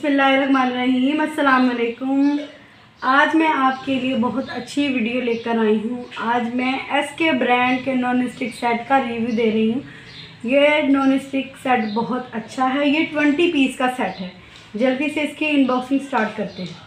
बिस्मिल्लाहिर्रहमानिर्रहीम, अस्सलाम वालेकुम। आज मैं आपके लिए बहुत अच्छी वीडियो लेकर आई हूँ। आज मैं एसके ब्रांड के नॉन स्टिक सेट का रिव्यू दे रही हूँ। ये नॉन स्टिक सेट बहुत अच्छा है। ये 20 पीस का सेट है। जल्दी से इसकी अनबॉक्सिंग स्टार्ट करते हैं।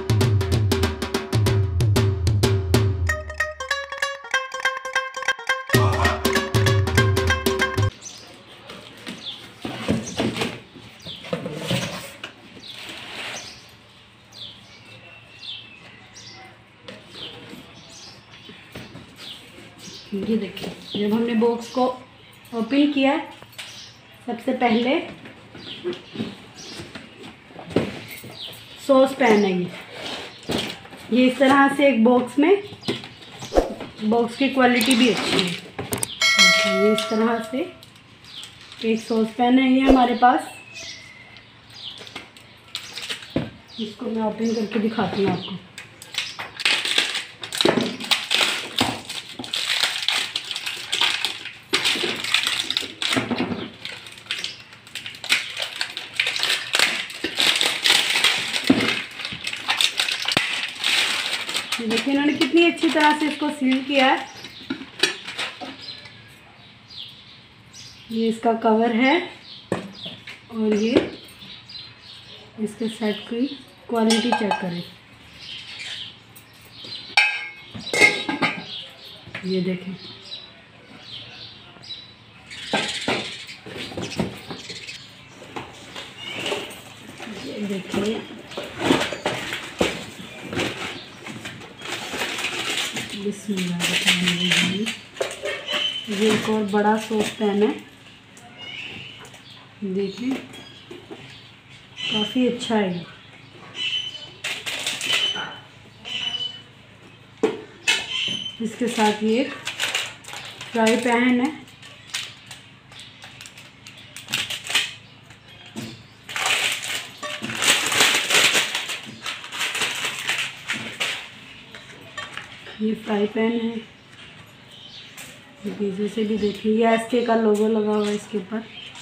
ये देखिए, जब हमने बॉक्स को ओपन किया, सबसे पहले सॉस पैन है। ये इस तरह से एक बॉक्स में, बॉक्स की क्वालिटी भी अच्छी है। ये इस तरह से एक सॉस पैन है ये हमारे पास। इसको मैं ओपन करके दिखाती हूँ आपको। देखिए इन्होंने कितनी अच्छी तरह से इसको सील किया है। ये इसका कवर है और ये इसके सेट की क्वालिटी चेक करें। ये देखें, ये देखिए, ये एक और बड़ा सॉस पैन है। देखिए काफ़ी अच्छा है ये। इसके साथ ये एक फ्राई पैन है। ये फ्राई पैन है। पीछे से भी देखिए, ये एसके का लोगो लगा हुआ है इसके ऊपर।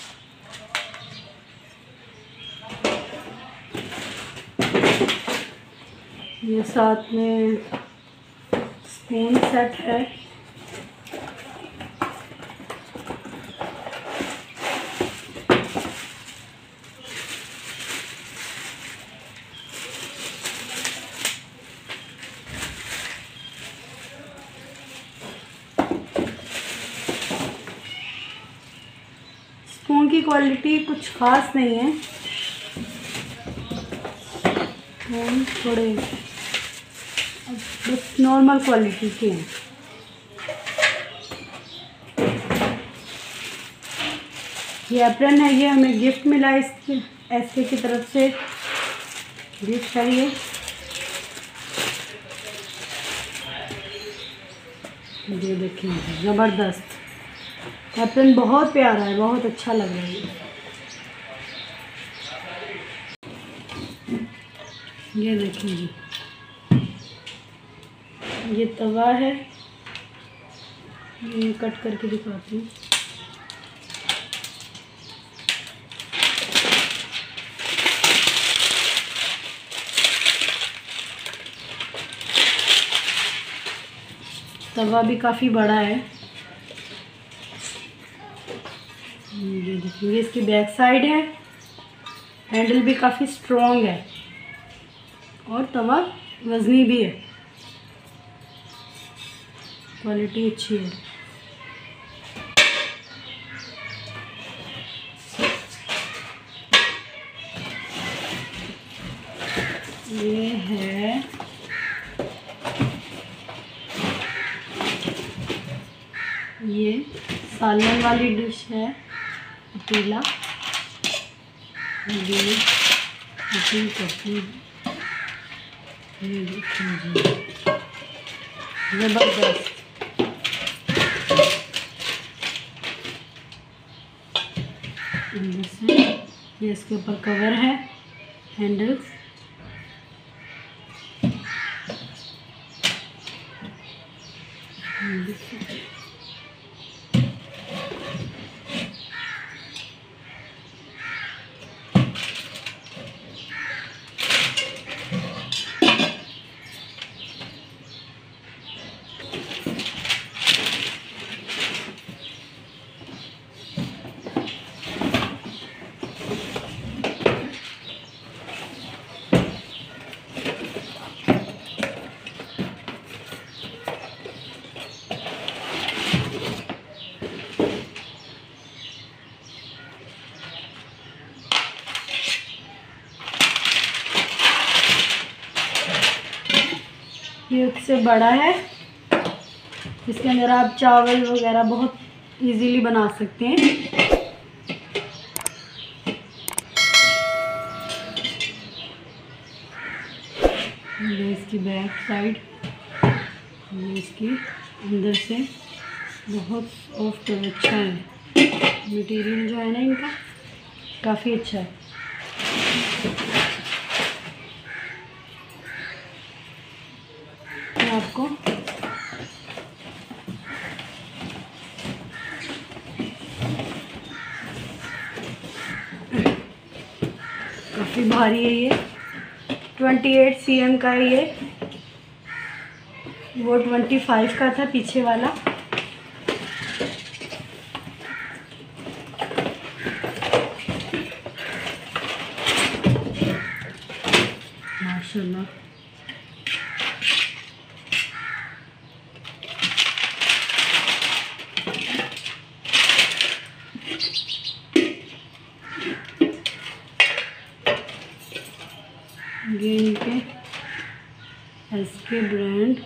ये साथ में स्पून सेट है। स्पून की क्वालिटी कुछ ख़ास नहीं है। स्पून थोड़े बस नॉर्मल क्वालिटी के हैं। ये एप्रन है, ये हमें गिफ्ट मिला इसके एसके की तरफ से। गिफ्ट है ये देखिए, ज़बरदस्त एप्रन, बहुत प्यारा है, बहुत अच्छा लग रहा है। ये देखिए जी, ये तवा है। ये कट करके दिखाती हूँ। तवा भी काफ़ी बड़ा है। ये देखिए, इसकी बैक साइड है। हैंडल भी काफ़ी स्ट्रॉन्ग है और तवा वज़नी भी है। क्वालिटी अच्छी है। ये है ये सालन वाली डिश है, पतीला। ये ओपन करती है। ये देखिए जी, ज़बरदस्त। ये इसके ऊपर कवर है, हैंडल्स। ये उससे बड़ा है। इसके अंदर आप चावल वगैरह बहुत इजीली बना सकते हैं। ये इसकी बैक साइड, ये इसकी अंदर से बहुत सॉफ्ट और अच्छा है। मटेरियल जो है ना इनका काफ़ी अच्छा है। मैं आपको काफ़ी भारी है ये, 28 cm का है ये, वो 25 का था पीछे वाला। माशाल्लाह ये इनके SK ब्रांड,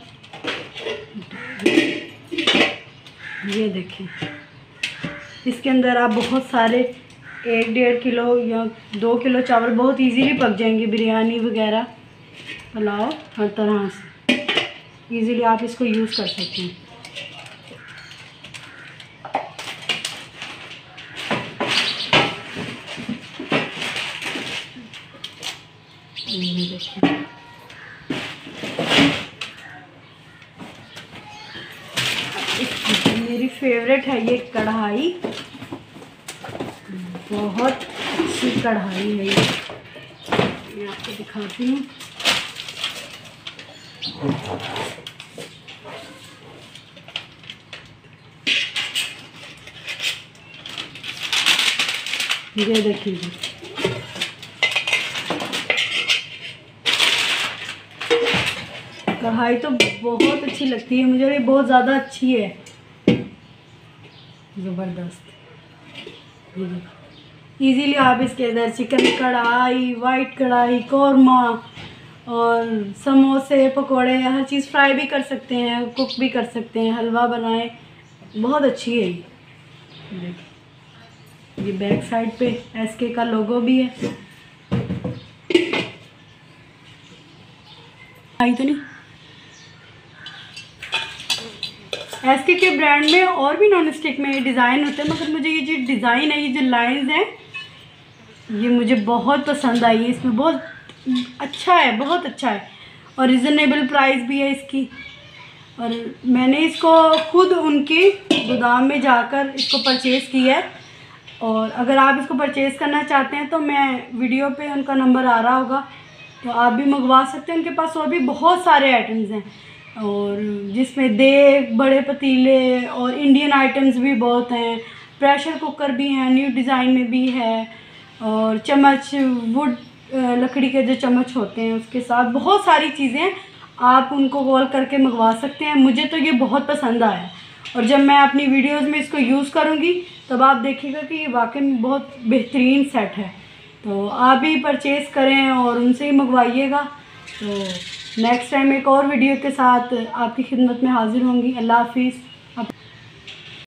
ये देखें। इसके अंदर आप बहुत सारे 1-1.5 किलो या 2 किलो चावल बहुत इजीली पक जाएंगे। बिरयानी वगैरह, पुलाव, हर तरह से इजीली आप इसको यूज़ कर सकते हैं। ये देखिए, मेरी फेवरेट है ये कढ़ाई, बहुत अच्छी कढ़ाई है ये। मैं आपको दिखाती हूँ। ये देखिए, कढ़ाई तो बहुत अच्छी लगती है मुझे, ये बहुत ज़्यादा अच्छी है, ज़बरदस्त। इजीली आप इसके अंदर चिकन कढ़ाई, वाइट कढ़ाई, कौरमा और समोसे, पकोड़े, हर चीज़ फ्राई भी कर सकते हैं, कुक भी कर सकते हैं, हलवा बनाएं। बहुत अच्छी है ये बैक साइड पे SK का लोगो भी है। आई तो नहीं, SK के ब्रांड में और भी नॉन स्टिक में डिज़ाइन होते हैं, मगर मुझे ये जो डिज़ाइन है, ये जो लाइंस हैं, ये मुझे बहुत पसंद आई है। इसमें बहुत अच्छा है, बहुत अच्छा है और रिजनेबल प्राइस भी है इसकी। और मैंने इसको खुद उनके गोदाम में जाकर इसको परचेज़ किया है। और अगर आप इसको परचेज़ करना चाहते हैं तो मैं वीडियो पे उनका नंबर आ रहा होगा, तो आप भी मंगवा सकते हैं। उनके पास और भी बहुत सारे आइटम्स हैं, और जिसमें देग, बड़े पतीले और इंडियन आइटम्स भी बहुत हैं। प्रेशर कुकर भी हैं, न्यू डिज़ाइन में भी है, और चम्मच, वुड लकड़ी के जो चम्मच होते हैं उसके साथ बहुत सारी चीज़ें आप उनको कॉल करके मंगवा सकते हैं। मुझे तो ये बहुत पसंद आया, और जब मैं अपनी वीडियोस में इसको यूज़ करूँगी तब आप देखिएगा कि ये वाकई में बहुत बेहतरीन सेट है। तो आप भी परचेज़ करें और उनसे ही मंगवाइएगा। तो नेक्स्ट टाइम एक और वीडियो के साथ आपकी खिदमत में हाज़िर होंगी। अल्लाह हाफिज़।